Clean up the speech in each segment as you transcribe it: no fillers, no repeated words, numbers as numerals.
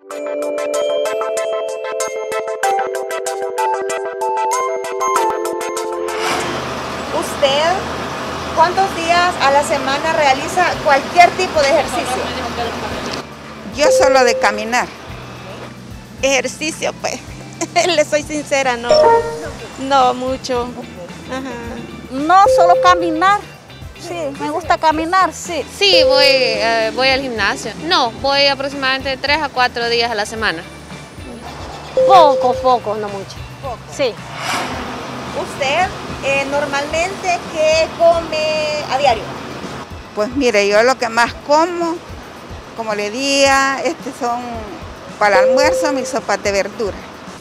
¿Usted cuántos días a la semana realiza cualquier tipo de ejercicio? Yo solo de caminar. Ejercicio, pues, le soy sincera, no mucho. Ajá. No, solo caminar. Sí, me gusta caminar, sí. Sí, voy al gimnasio. No, voy aproximadamente 3 a 4 días a la semana. Poco, no mucho. Poco. Sí. ¿Usted normalmente qué come a diario? Pues mire, yo lo que más como le diga, son para el almuerzo mis sopas de verdura.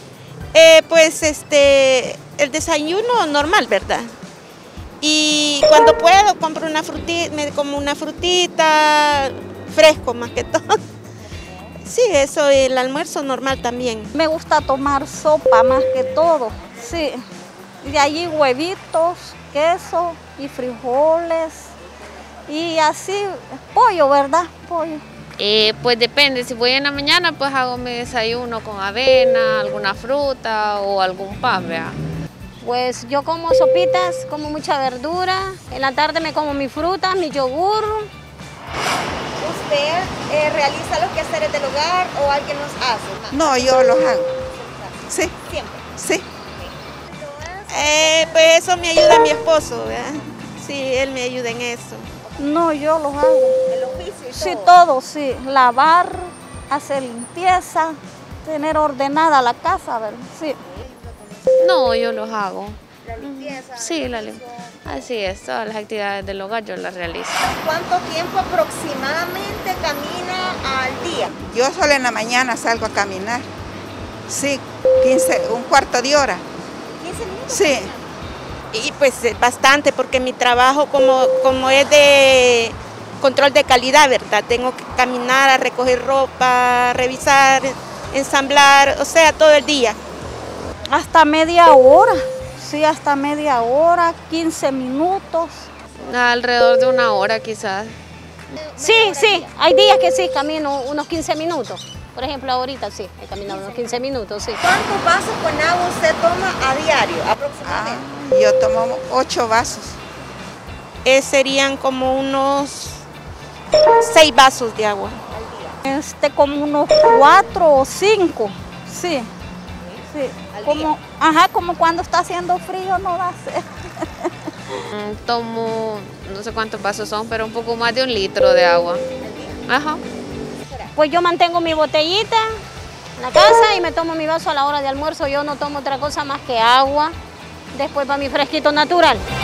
El desayuno normal, ¿verdad? Y cuando puedo compro una frutita, me como una frutita, fresco más que todo. Sí, eso, el almuerzo normal también. Me gusta tomar sopa más que todo, sí. De allí huevitos, queso y frijoles y así pollo, ¿verdad? Pollo. Pues depende, si voy en la mañana pues hago mi desayuno con avena, alguna fruta o algún pan, ¿verdad? Pues yo como sopitas, como mucha verdura, en la tarde me como mi fruta, mi yogur. ¿Usted realiza los quehaceres del hogar o alguien los hace? No, yo los hago. Sí. ¿Siempre? Sí. Pues eso me ayuda mi esposo, ¿verdad? Sí, él me ayuda en eso. No, yo los hago. ¿El oficio y todo? Sí, todo, sí. Lavar, hacer limpieza, tener ordenada la casa, ¿verdad? Sí. No, yo los hago. ¿La limpieza? Sí, así es, todas las actividades del hogar yo las realizo. ¿Cuánto tiempo aproximadamente camina al día? Yo solo en la mañana salgo a caminar. Sí, un cuarto de hora. 15 minutos. Sí. Y pues bastante, porque mi trabajo como es de control de calidad, ¿verdad? Tengo que caminar a recoger ropa, revisar, ensamblar, o sea, todo el día. Hasta media hora, sí, hasta media hora, 15 minutos. Alrededor de 1 hora quizás. Sí, hay días que sí, camino unos 15 minutos. Por ejemplo, ahorita sí, he caminado unos 15 minutos, sí. ¿Cuántos vasos con agua usted toma a diario aproximadamente? Yo tomo 8 vasos. Serían como unos 6 vasos de agua. Como unos 4 o 5, sí. Sí. Como cuando está haciendo frío no da sed. Tomo, no sé cuántos vasos son, pero un poco más de 1 litro de agua. Ajá. Pues yo mantengo mi botellita en la casa y me tomo mi vaso a la hora de almuerzo. Yo no tomo otra cosa más que agua. Después va mi fresquito natural.